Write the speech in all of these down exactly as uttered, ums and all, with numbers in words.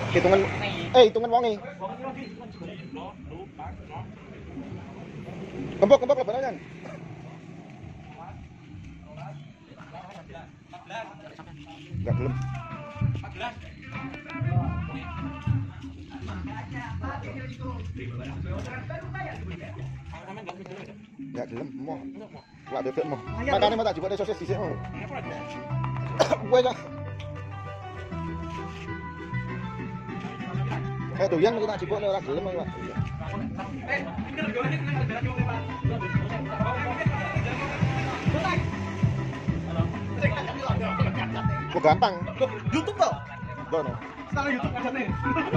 Hitungan eh hitungan wonge. Kembok kembok lebaran. Enggak belum. Enggak gelem mau. Lak bebek mau. Makane mau tak jupuk sosis dhisik mau. Kowe kok. Eh doyan kita jupuk ora gelem kok. Kok gampang. YouTube toh? Enggak no. Sekarang YouTube aja nih.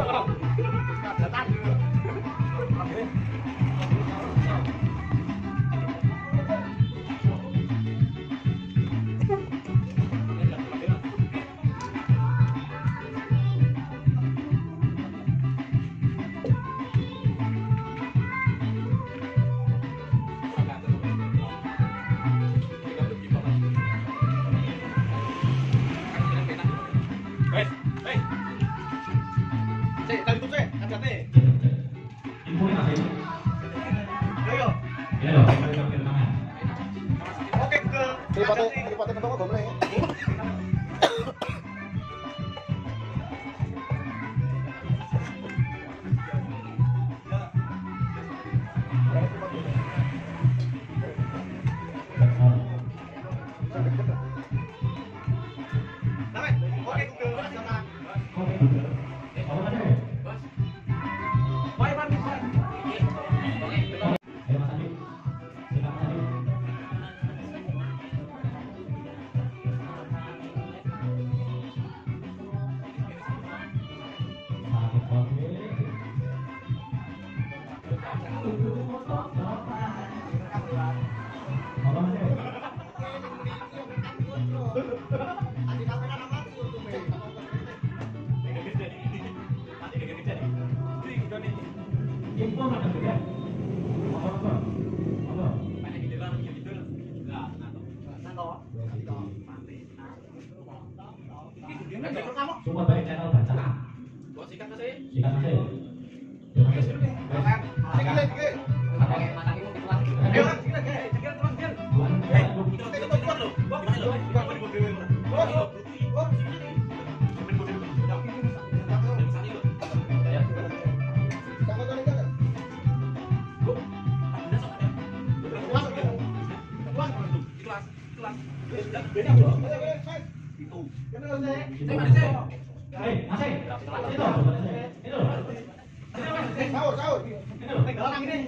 Semua dari channel baca. Kok sikat masih? Sikat masih. Sahur, sahur. Orang ini.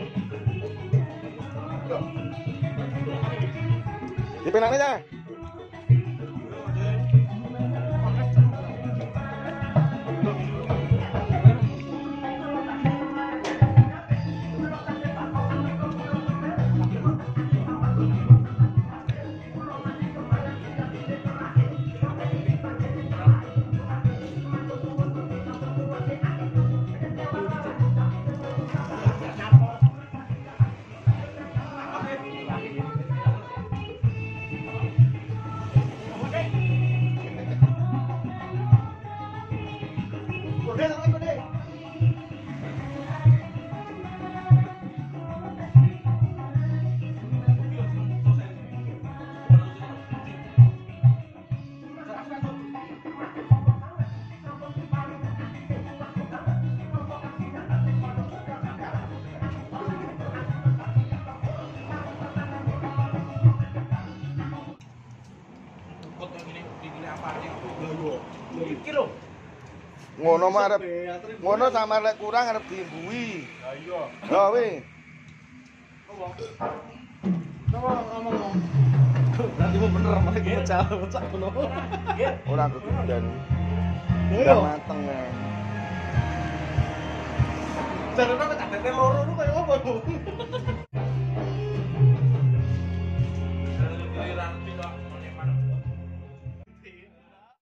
Dipenang aja. Iki lho. Ngono mah arep ngono samar lek kurang arep diimbui. Lah iya. Ya wi. Coba ngomong. Berarti mau bener mereka pecah pecah ngono. Ora kegedan. Yo Udah mateng ya. Jarene tak tete loro lu kaya apa, Bu?